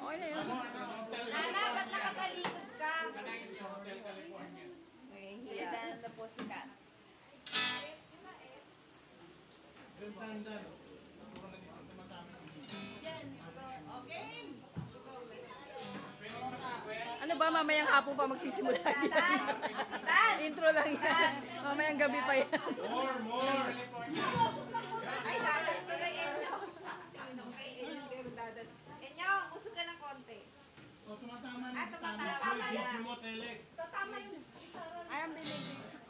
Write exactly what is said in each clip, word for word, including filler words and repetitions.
Okay na yun. Nana, ba't nakatalikod ka? Kanangin siya, Hotel California. Okay, siya dan the Pussycats. Ganda-ganda. Puro nagiging tumatama. Ano ba, mamayang hapon pa magsisimula yan? Intro lang yan. Mamayang gabi pa yan. More, more! Ay, dadat ko na Enyo. Okay, Enyo, pero dadat. Enyo, usog ka ng konti. O, tumatama na. Ah, tumatama na. Video mo, Telek. Tama yung Ay, ang bilig.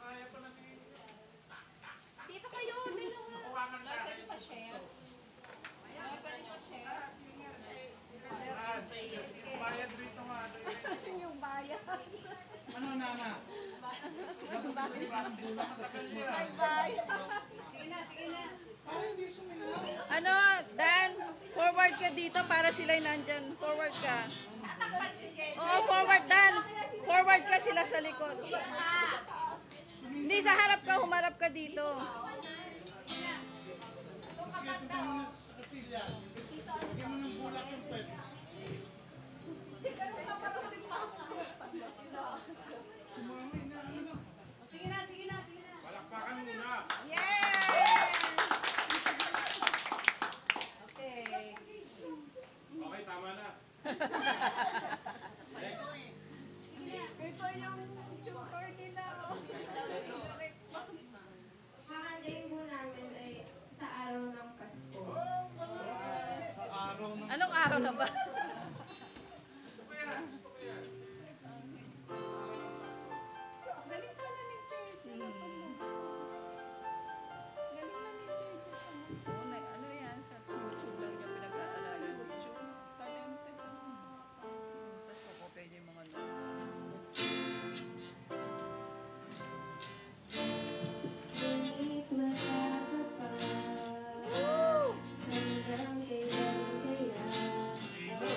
dito kayo, dalawa. Kuwakan na. Pwede pa share? Pwede pa share? Bayad rito nga. Yung bayan. Ano, Nana? Practice na matagal niya. Bayan. Sige na, sige na. Parang hindi sumilaw. Ano, Dan, forward ka dito para sila'y nandyan. Forward ka. Tatakpan si Jen. Oo, forward, Dan. Forward ka sila sa likod. Hindi, sa harap ka, humarap ka dito. Sige, tignan mo na sa Cecilia. Bigyan mo ng bulak yung pwede. Si Mami na ano. Sige na, sige na, sige na. Palakpakan muna. Yay! Okay. Okay, tama na. Ito yung tutor nila. Hahandayin mo namin ay sa araw ng Pasko. Sa araw ng... Anong araw na ba? Galing pala ni Church. Galing na ni Church. Oo, na- ano yan? Sa YouTube lang niya pinag-aalala. Talented ako. Tapos kakopya niya yung mga Ngunit wala ka pa. Hanggang kailan kaya?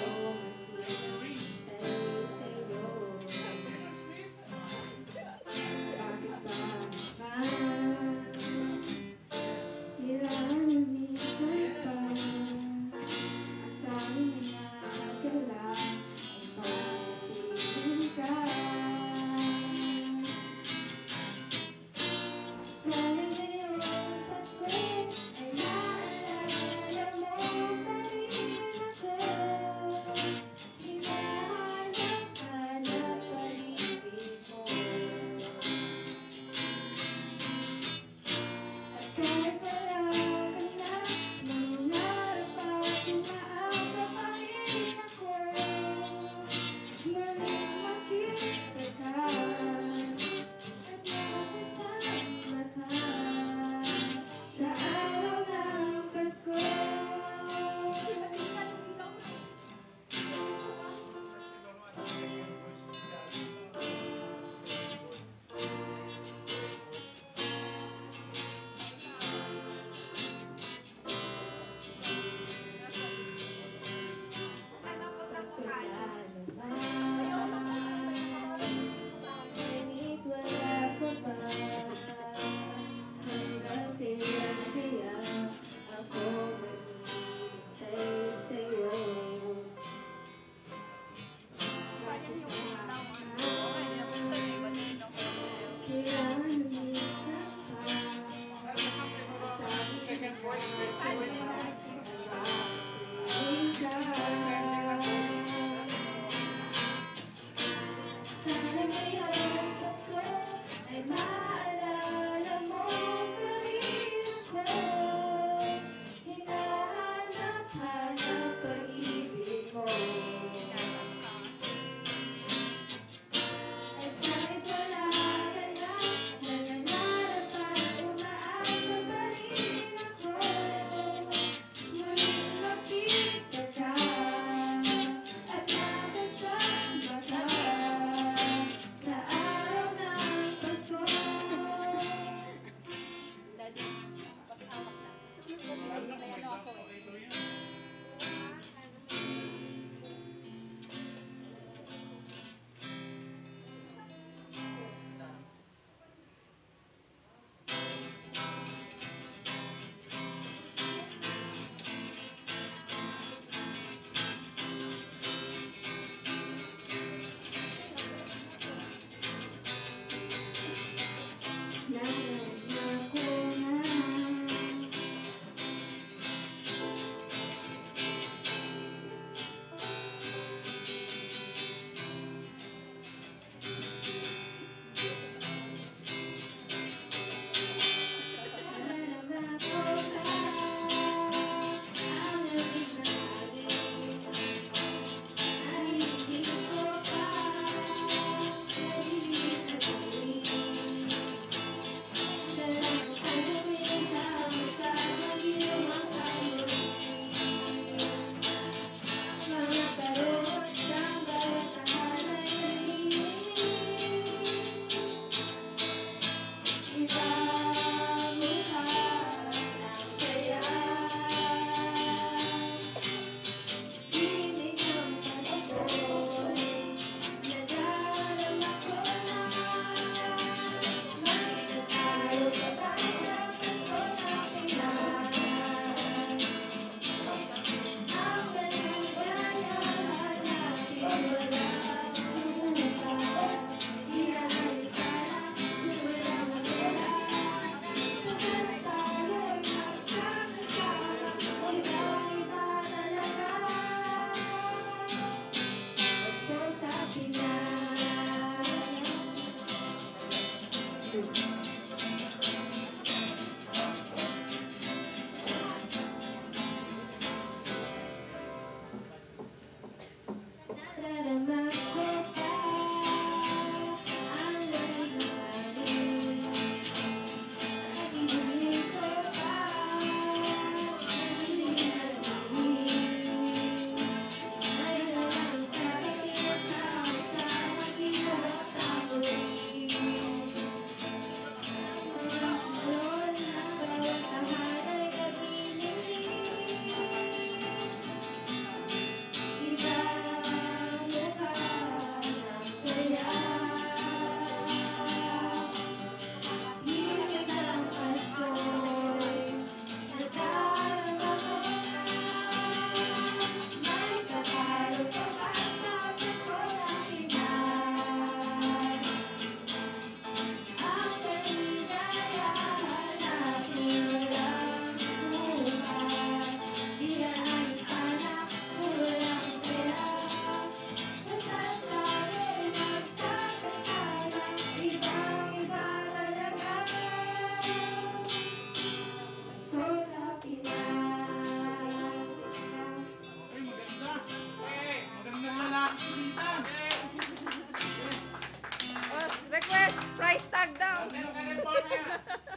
Price tag daw. Ano ka rin po niya?